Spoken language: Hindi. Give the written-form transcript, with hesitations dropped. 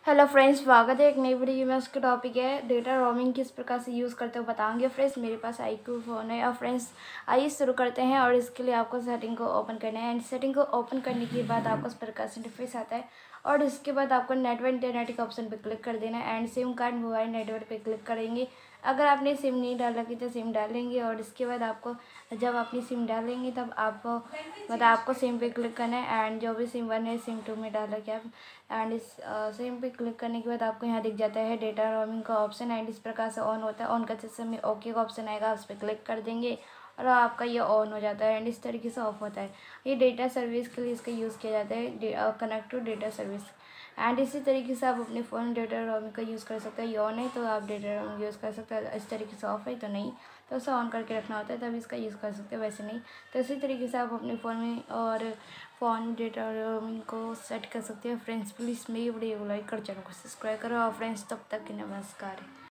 हेलो फ्रेंड्स, स्वागत है एक नई वीडियो में। उसका टॉपिक है डेटा रोमिंग किस प्रकार से यूज़ करते हो बताऊंगे। फ्रेंड्स, मेरे पास iQOO फ़ोन है और फ्रेंड्स आइए शुरू करते हैं। और इसके लिए आपको सेटिंग को ओपन करना है एंड सेटिंग को ओपन करने के बाद आपको इस प्रकार से इंटरफेस आता है। और इसके बाद आपको नेटवर्क इंटरनेट के ऑप्शन पर क्लिक कर देना है and SIM card mobile network पे क्लिक करेंगे। अगर आपने सिम नहीं डाला की तो सिम डालेंगे और इसके बाद आपको जब अपनी सिम डालेंगे तब आपको सिम पे क्लिक करना है एंड जो भी सिम 1 है सिम 2 में डाला क्या एंड इस सिम पे क्लिक करने के बाद आपको यहाँ दिख जाता है डेटा रोमिंग का ऑप्शन एंड इस प्रकार से ऑन होता है। ऑन करते समय ओके का ऑप्शन आएगा, उस पर क्लिक कर देंगे और आपका ये ऑन हो जाता है एंड इस तरीके से ऑफ होता है। ये डेटा सर्विस के लिए इसका यूज़ किया जाता है, connect to data service. And इसी तरीके से आप अपने फ़ोन डेटा रोमिंग का यूज़ कर सकते हैं। ये ऑन है तो आप डेटा रोमिंग यूज़ कर सकते हैं, इस तरीके से ऑफ है तो नहीं, तो उसे ऑन करके रखना होता है तब इसका यूज़ कर सकते हैं, वैसे नहीं। तो इसी तरीके से आप अपने फ़ोन में और फ़ोन डेटा रोमिंग को सेट कर सकते हैं। फ्रेंड्स, प्लीज़ मेरी वीडियो को लाइक कर चैनल को सब्सक्राइब करो और फ्रेंड्स तब तक के नमस्कार।